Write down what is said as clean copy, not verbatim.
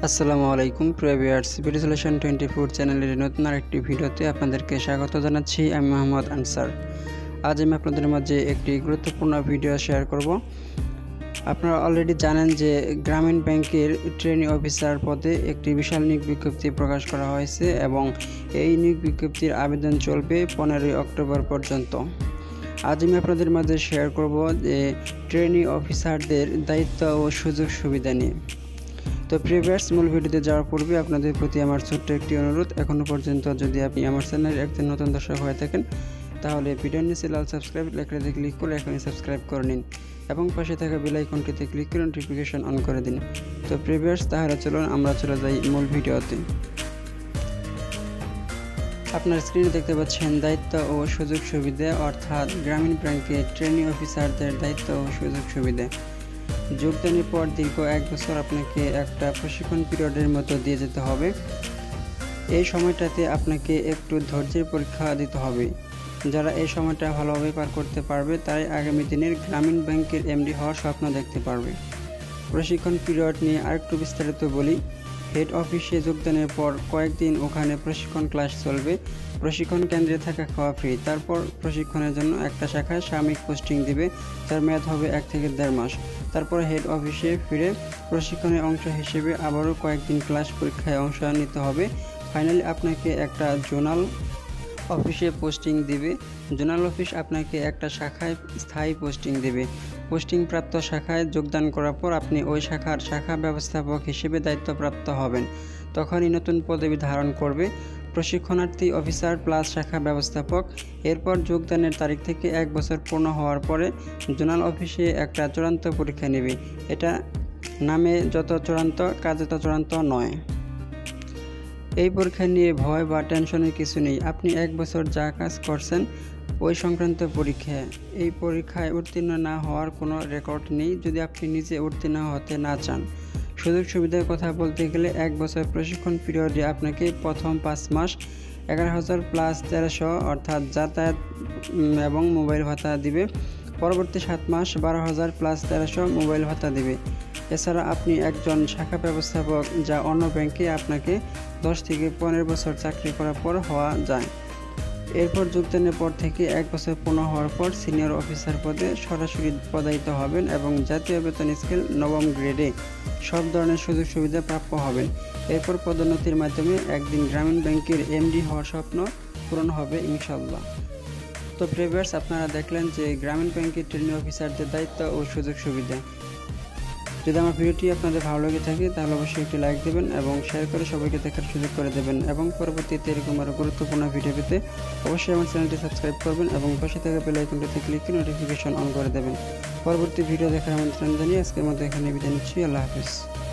আসসালামু আলাইকুম প্রিয় ভিউয়ার্স, ভিডিও সলিউশন 24 চ্যানেলের নতুন আরেকটি ভিডিওতে আপনাদেরকে স্বাগত জানাচ্ছি। আমি মোহাম্মদ আনসার। আজ আমি আপনাদের মাঝে একটি গুরুত্বপূর্ণ ভিডিও শেয়ার করব। আপনারা অলরেডি জানেন যে গ্রামীণ ব্যাংকের ট্রেনি অফিসার পদে একটি বিশাল নিয়োগ বিজ্ঞপ্তি প্রকাশ করা হয়েছে এবং এই নিয়োগ বিজ্ঞপ্তির আবেদন চলবে 15 অক্টোবর পর্যন্ত। আজ আমি আপনাদের মাঝে শেয়ার করব যে ট্রেনি অফিসারদের দায়িত্ব ও সুযোগ সুবিধা নিয়ে। তো প্রিভিয়াস মূল ভিডিওতে যাওয়ার পূর্বে আপনাদের প্রতি আমার ছোট্ট একটি অনুরোধ, এখনও পর্যন্ত যদি আপনি আমার চ্যানেলের একজন নতুন দর্শক হয়ে থাকেন তাহলে ভিডিওর নিচে লাল সাবস্ক্রাইব লেখাটিতে ক্লিক করে এখনই সাবস্ক্রাইব করে নিন এবং পাশে থাকা বেল আইকনটিতে ক্লিক করে নোটিফিকেশন অন করে দিন। তো প্রিভিয়াস তাহলে চলুন আমরা চলে যাই মূল ভিডিওতে। আপনার স্ক্রিনে দেখতে পাচ্ছেন দায়িত্ব ও সুযোগ সুবিধা, অর্থাৎ গ্রামীণ ব্যাংকের ট্রেনি অফিসারদের দায়িত্ব ও সুযোগ সুবিধা। যোগদানের পর দীর্ঘ 1 বছর আপনাকে একটা প্রশিক্ষণ পিরিয়ডের মতো দিয়ে যেতে হবে। এই সময়টাতে আপনাকে একটু ধৈর্যের পরীক্ষা দিতে হবে। যারা এই সময়টা ভালোভাবে পার করতে পারবে তারাই আগামী দিনের গ্রামীণ ব্যাংকের এমডি হওয়ার স্বপ্ন দেখতে পারবে। প্রশিক্ষণ পিরিয়ড নিয়ে আরেকটু বিস্তারিত বলি। হেড অফিসে যোগদানের পর কয়েকদিন ওখানে প্রশিক্ষণ ক্লাস চলবে। প্রশিক্ষণ কেন্দ্রে থাকা খাওয়া ফ্রি। তারপর প্রশিক্ষণের জন্য একটা শাখায় সাময়িক পোস্টিং দিবে, যার মেয়াদ হবে 1 থেকে 1.5 মাস। তারপর হেড অফিসে ফিরে প্রশিক্ষণের অংশ হিসেবে আবারও কয়েকদিন ক্লাস পরীক্ষায় অংশ নিতে হবে। ফাইনালি আপনাকে একটা জোনাল অফিসে পোস্টিং দিবে। জোনাল অফিস আপনাকে একটা শাখায় স্থায়ী পোস্টিং দেবে। পোস্টিং প্রাপ্ত শাখায় যোগদান করার পর আপনি ওই শাখার শাখা ব্যবস্থাপক হিসেবে দায়িত্বপ্রাপ্ত হবেন। তখনই নতুন পদবি ধারণ করবে প্রশিক্ষণার্থী অফিসার প্লাস শাখা ব্যবস্থাপক। এরপর যোগদানের তারিখ থেকে 1 বছর পূর্ণ হওয়ার পরে জোনাল অফিসে একটা চূড়ান্ত পরীক্ষা নেবে। এটা নামে যত চূড়ান্ত, কাজে তত চূড়ান্ত নয়। এই পরীক্ষা নিয়ে ভয় বা টেনশনের কিছু নেই। আপনি 1 বছর যা কাজ করছেন ওই সংক্রান্ত পরীক্ষা। এই পরীক্ষায় উত্তীর্ণ না হওয়ার কোনো রেকর্ড নেই যদি আপনি নিজে উত্তীর্ণ হতে না চান। সুযোগ সুবিধার কথা বলতে গেলে 1 বছর প্রশিক্ষণ পিরিয়ডে আপনাকে প্রথম 5 মাস 11,000 প্লাস 1300 অর্থাৎ যাতায়াত এবং মোবাইল ভাতা দিবে। পরবর্তী 7 মাস 12,000 প্লাস 1300 মোবাইল ভাতা দিবে। এছাড়া আপনি একজন শাখা ব্যবস্থাপক, যা অন্য ব্যাংকে আপনাকে 10 থেকে 15 বছর চাকরি করার পর হওয়া যায়। এরপর যোগদানের পর থেকে 1 বছর পূর্ণ হওয়ার পর সিনিয়র অফিসার পদে সরাসরি পদায়িত হবেন এবং জাতীয় বেতন স্কেল 9ম গ্রেডে সব ধরনের সুযোগ সুবিধা প্রাপ্য হবেন। এরপর পদোন্নতির মাধ্যমে একদিন গ্রামীণ ব্যাংকের এমডি হওয়ার স্বপ্ন পূরণ হবে ইনশাল্লাহ। তো প্রিভিয়াস আপনারা দেখলেন যে গ্রামীণ ব্যাংকের ট্রেনি অফিসারদের দায়িত্ব ও সুযোগ সুবিধা। যদি আমার ভিডিওটি আপনাদের ভালো লেগে থাকে তাহলে অবশ্যই একটি লাইক দেবেন এবং শেয়ার করে সবাইকে দেখার সুযোগ করে দেবেন এবং পরবর্তীতে এরকম আরও গুরুত্বপূর্ণ ভিডিও পেতে অবশ্যই আমার চ্যানেলটি সাবস্ক্রাইব করবেন এবং পাশে থাকা বেল আইকনটিতে ক্লিক করে নোটিফিকেশন অন করে দেবেন। পরবর্তী ভিডিও দেখার আমন্ত্রণ জানিয়ে আজকের মতো এখানে বিদায় নিচ্ছি। আল্লাহ হাফেজ।